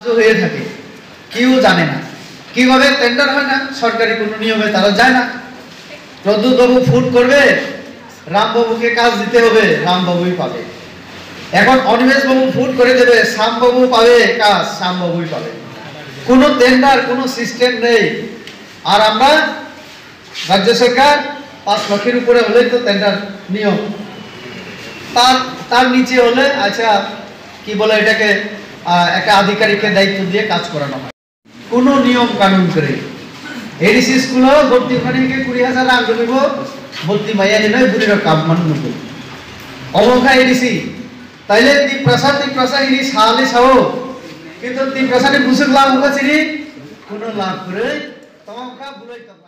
হয়ে থাকে, কেউ জানে না কিভাবে টেন্ডার হয় না, সরকারি কোনো নিয়মে তারা যায় না। প্রদ্যুৎ বাবু ফুট করবে, রামবাবুকে কাজ দিতে হবে, রামবাবুই পাবে। এখন অনিমেষ বাবু ফুট করে দেবে, শ্যামবাবু পাবে কাজ, শ্যামবাবুই পাবে। কোনো টেন্ডার, কোনো সিস্টেম নেই। আর আমরা রাজ্য সরকার 5 লাখের উপরে হলেই তো টেন্ডার নিয়ম, তার নিচে হলে আচ্ছা কি বলে এটাকে একটা আধিকারিকের দায়িত্ব দিয়ে কাজ করানো হয় কোনো নিয়ম কানুন করে। এডিসি স্কুলও ভর্তি ওখানে 20,000 আঙ্গ নিব, ভর্তি মাইয়া নিলে বুড়ির কাম মান নিব অমখা এডিসি। তাইলে তিন প্রসাদ ইনি সালে সাও, কিন্তু তিন প্রসাদে বুঝে লাভ হচ্ছে কোনো লাভ করে তোমাকে বুঝাইতে